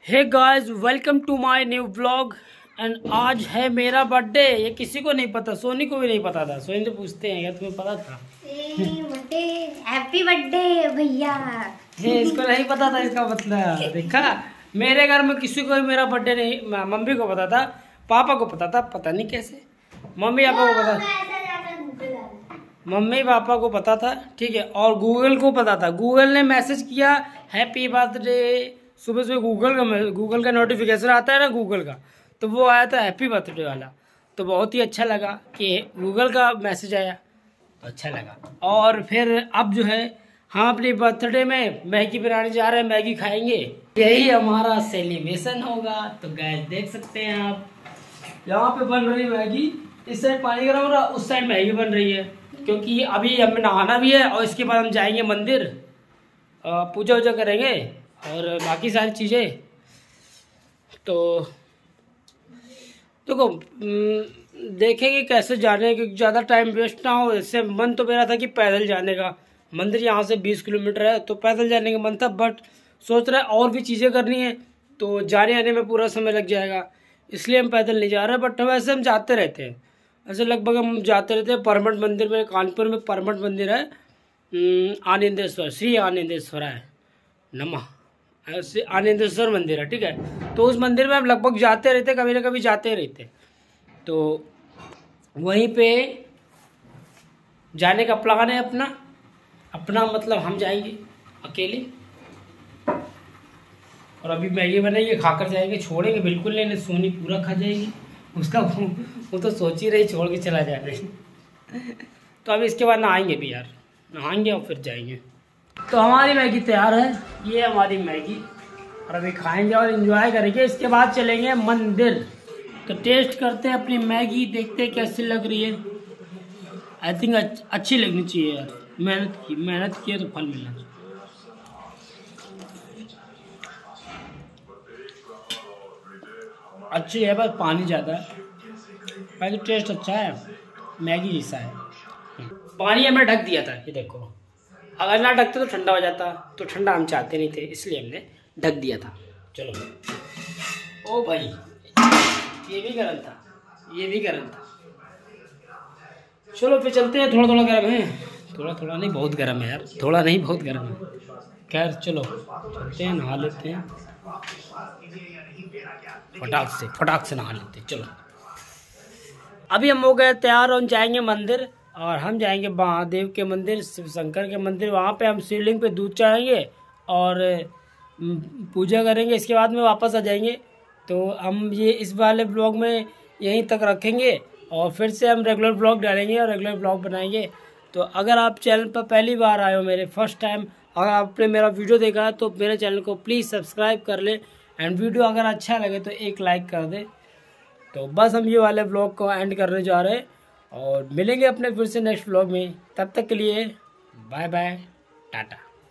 Hey guys, welcome to my new vlog. And आज है मेरा बर्थडे। ये किसी को नहीं पता, सोनी को भी नहीं पता था। सोनी से पूछते हैं क्या तुम्हें पता था? हैप्पी बर्थडे भैया। इसको नहीं पता था इसका मतलब। देखा, मेरे घर में किसी को भी मेरा बर्थडे नहीं। मम्मी को पता था, पापा को पता था, पता नहीं कैसे। मम्मी पापा को पता था, ठीक है। और गूगल को पता था। गूगल ने मैसेज किया हैप्पी बर्थडे। सुबह सुबह गूगल का नोटिफिकेशन आता है ना, गूगल का, तो वो आया था हैप्पी बर्थडे वाला। तो बहुत ही अच्छा लगा कि गूगल का मैसेज आया, तो अच्छा लगा। और फिर अब जो है हम अपनी बर्थडे में मैगी बनाने जा रहे हैं, मैगी खाएंगे। यही हमारा सेलिब्रेशन होगा। तो गैस देख सकते हैं आप, यहाँ पे बन रही मैगी। इस साइड पानी गर्म हो रहा, उस साइड मैगी बन रही है। क्योंकि अभी हमें नहाना भी है और इसके बाद हम जाएंगे मंदिर, पूजा वूजा करेंगे और बाकी सारी चीज़ें। तो देखो, देखेंगे कैसे जाने, क्योंकि ज़्यादा टाइम वेस्ट ना हो। इससे मन तो मेरा था कि पैदल जाने का। मंदिर यहाँ से 20 किलोमीटर है, तो पैदल जाने का मन था। बट सोच रहे और भी चीज़ें करनी है, तो जाने आने में पूरा समय लग जाएगा, इसलिए हम पैदल नहीं जा रहे। बट वैसे हम जाते रहते हैं, ऐसे लगभग हम जाते रहते हैं। परमठ मंदिर में, कानपुर में परमठ मंदिर है, आनंदेश्वर, श्री आनंदेश्वराय नमः, आनंदेश्वर मंदिर है, ठीक है। तो उस मंदिर में हम लगभग जाते रहते, कभी ना कभी जाते रहते। तो वहीं पे जाने का प्लान है अपना मतलब हम जाएंगे अकेले। और अभी मैगी बनाएंगे, खाकर जाएंगे, छोड़ेंगे बिल्कुल नहीं, सोनी पूरा खा जाएगी। उसका वो तो सोच ही रही छोड़ के चला जा रही। तो अभी इसके बाद नहाएंगे भी यार, नहाएंगे और फिर जाएंगे। तो हमारी मैगी तैयार है, ये हमारी मैगी। और अभी खाएंगे और एंजॉय करेंगे। इसके बाद चलेंगे मंदिर। तो टेस्ट करते हैं अपनी मैगी, देखते हैं कैसी लग रही है। आई थिंक अच्छी लगनी चाहिए यार। मेहनत की है तो फल मिलना चाहिए। अच्छी है, बस पानी ज़्यादा है। बाकी टेस्ट अच्छा है, मैगी जैसा है। पानी हमने ढक दिया था, ये देखो। अगर ना ढकते तो ठंडा हो जाता, तो ठंडा हम चाहते नहीं थे, इसलिए हमने ढक दिया था। चलो, ओ भाई, ये भी गर्म था, ये भी गर्म था। चलो फिर चलते हैं। थोड़ा थोड़ा गर्म है, थोड़ा थोड़ा नहीं, बहुत गर्म है यार। थोड़ा नहीं, बहुत गर्म है। खैर चलो चलते हैं, नहा लेते हैं, फटाक से नहा लेते हैं। चलो, अभी हम हो गए तैयार और जाएंगे मंदिर। और हम जाएंगे महादेव के मंदिर, शिव शंकर के मंदिर। वहाँ पे हम शिवलिंग पे दूध चढ़ाएंगे और पूजा करेंगे। इसके बाद में वापस आ जाएंगे। तो हम ये इस वाले ब्लॉग में यहीं तक रखेंगे और फिर से हम रेगुलर ब्लॉग डालेंगे और रेगुलर ब्लॉग बनाएंगे। तो अगर आप चैनल पर पहली बार आए हो, मेरे फर्स्ट टाइम, अगर आपने मेरा वीडियो देखा है, तो मेरे चैनल को प्लीज़ सब्सक्राइब कर ले। एंड वीडियो अगर अच्छा लगे तो एक लाइक कर दे। तो बस हम ये वाले ब्लॉग को एंड करने जा रहे हैं और मिलेंगे अपने फिर से नेक्स्ट ब्लॉग में। तब तक के लिए बाय बाय, टाटा।